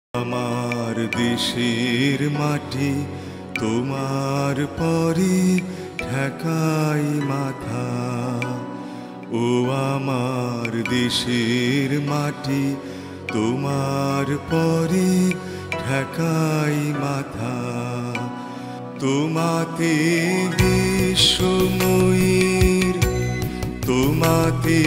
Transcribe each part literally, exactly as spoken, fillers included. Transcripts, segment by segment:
আমার দেশের মাটি তোমার পরে ঠেকাই মাথা। ও আমার দেশের মাটি তোমার পরে ঠেকাই মাথা। তোমাতে বিশ্বময়ীর তোমাতে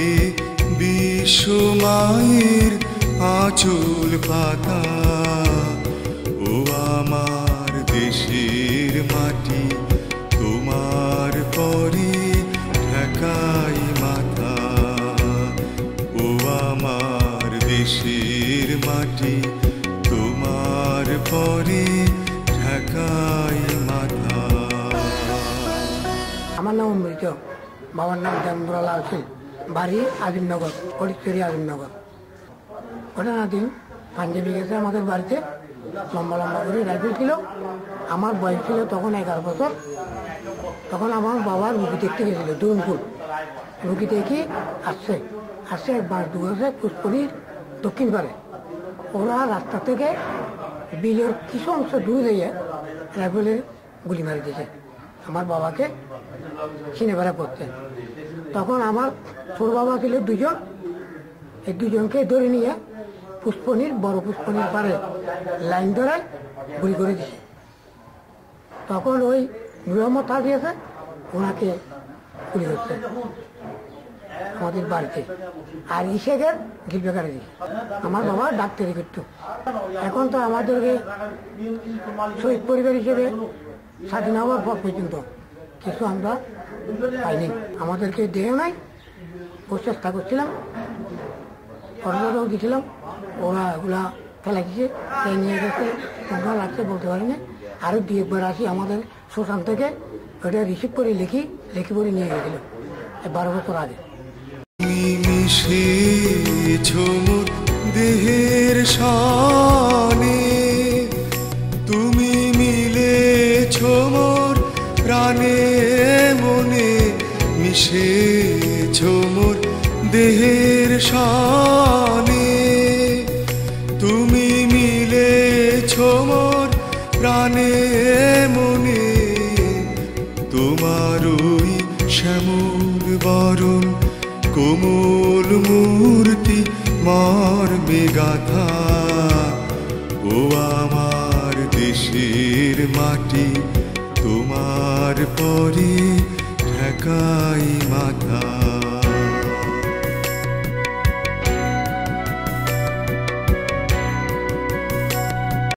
বিশ্বমায়ের আঁচল পাতা। ও আমার দেশের মাটি তোমার পরে ঠেকাই মাথা। ও আমার দেশের মাটি তোমার পরে ঠেকাই মাথা। আমার নাম অমৃত, বাবার নাম জামদুরালা আছে, বাড়ি আজিমনগর, ফরিদপুরি আজিমনগর। ঘটনা দিন পাঞ্জাবি গেছে আমাদের বাড়িতে, লম্বা লম্বা করে রাইফেল ছিল। আমার বয়স ছিল তখন এগারো বছর। তখন আমার বাবার রুগী দেখতে গেছিল দুর্নপুর। রুগী দেখি আসছে আসছে বাস ডুবেছে পুষ্পরির দক্ষিণ পারে। ওরা রাস্তা থেকে বিলের কিছু অংশ দূরে দিয়ে রাইফেলের গুলি মারি দিয়েছে। আমার বাবাকে চিনে বেড়া পড়ছে। তখন আমার ছোট বাবা ছিল দুজন, এই দুজনকে ধরে নিয়ে পুষ্পনির বড় পুষ্পনির পারে লাইন ধরে গুলি করে দিছে। তখন ওই মোহাম্মদ দিয়েছে ওনাকে গুলি করছে আমাদের বাড়িতে, আর ইসেকের গিলবেকারে দিয়েছে। আমার বাবা ডাক্তারি করতো। এখন তো আমাদেরকে শহীদ পরিবার হিসেবে স্বাধীন হওয়ার পর পর্যন্ত কিছু আমরা পাইনি, আমাদেরকে দেয় নাই। ও চেষ্টা করছিলাম, অর্ডারও দিয়েছিলাম, ওরা ওগুলা ফেলা দিয়েছে, নিয়ে গেছে, কোনটা লাগছে বলতে পারিনি। আরও দু একবার আসি আমাদের শ্মশান থেকে ওটা রিসিভ করে লিখি লিখি করে নিয়ে গেছিল বারো বছর আগে। দেহের শানে তুমি মিলেছ মোর প্রাণে মনে, মিশেছ মোর দেহের শানে। তুমি মিলেছ মোর প্রাণে মনে, তোমারই শ্যামল বরণ কোমল মূর্তি মর্মে গাথা। ও আমার দেশের মাটি তোমার পরে ঠেকাই মাথা।